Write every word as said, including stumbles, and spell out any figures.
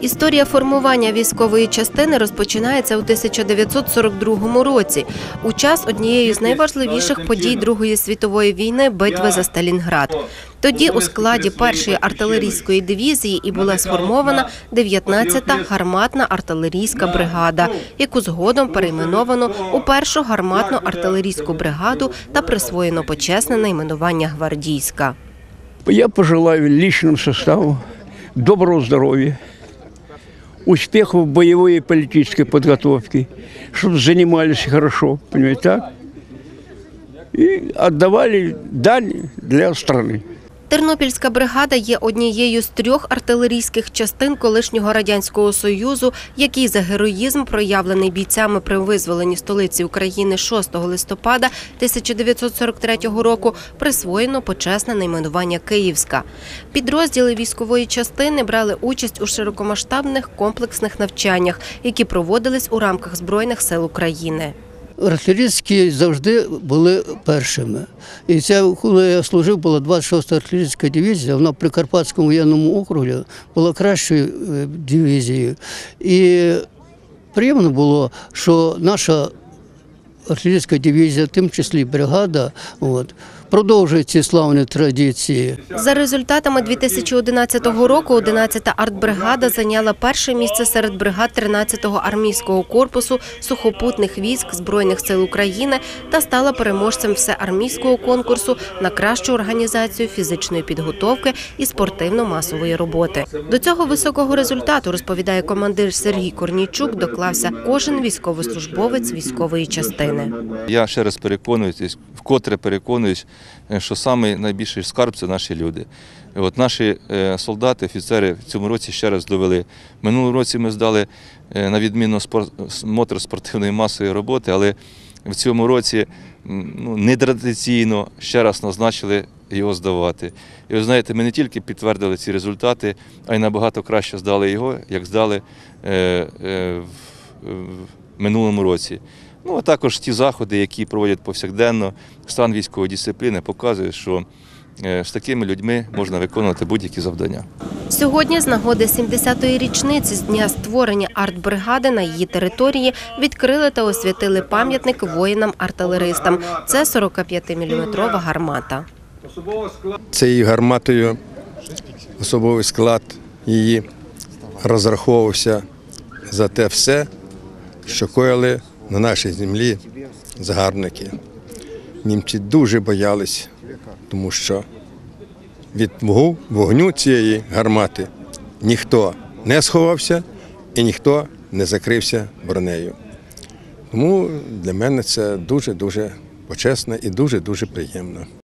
Історія формування військової частини розпочинається у тисяча дев'ятсот сорок другому році, у час однієї з найважливіших подій Другої світової війни – битви за Сталінград. Тоді у складі першої артилерійської дивізії і була сформована дев'ятнадцята гарматна артилерійська бригада, яку згодом перейменовано у першу гарматну артилерійську бригаду та присвоєно почесне найменування гвардійська. Я пожелаю личному составу доброго здоровья, успехов в боевой и политической подготовке, чтобы занимались хорошо, понимаете, так? И отдавали дань для страны. Тернопільська бригада є однією з трьох артилерійських частин колишнього Радянського Союзу, який за героїзм, проявлений бійцями при визволенні столиці України шостого листопада тисяча дев'ятсот сорок третього року, присвоєно почесне найменування Київська. Підрозділи військової частини брали участь у широкомасштабних комплексних навчаннях, які проводились у рамках Збройних сил України. Артилерійські завжди були першими. І ця, коли я служив, була двадцять шоста артилерійська дивізія, вона при Карпатському воєнному округі була кращою дивізією. І приємно було, що наша артилерійська дивізія, в тому числі бригада, от, продовжує ці славні традиції. За результатами дві тисячі одинадцятого року одинадцята артбригада зайняла перше місце серед бригад тринадцятого армійського корпусу сухопутних військ Збройних сил України та стала переможцем всеармійського конкурсу на кращу організацію фізичної підготовки і спортивно-масової роботи. До цього високого результату, розповідає командир Сергій Корнійчук, доклався кожен військовослужбовець військової частини. Я ще раз переконуюсь, вкотре переконуюсь, що самий найбільший скарб – це наші люди. От наші солдати, офіцери в цьому році ще раз довели. Минулого році ми здали на відмінно мотор спортивної масової роботи, але в цьому році ну, нетрадиційно ще раз назначили його здавати. І ви знаєте, ми не тільки підтвердили ці результати, а й набагато краще здали його, як здали в минулому році. Ну, а також ті заходи, які проводять повсякденно, стан військової дисципліни показує, що з такими людьми можна виконувати будь-які завдання. Сьогодні з нагоди сімдесятої річниці з дня створення артбригади на її території відкрили та освятили пам'ятник воїнам-артилеристам. Це сорокап'ятиміліметрова гармата. Цією гарматою особовий склад її розраховувався за те все, що коїли на нашій землі загарбники. Німці дуже боялись, тому що від вогню цієї гармати ніхто не сховався і ніхто не закрився бронею. Тому для мене це дуже-дуже почесно і дуже-дуже приємно.